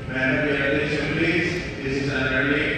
May I have your attention please? This is an early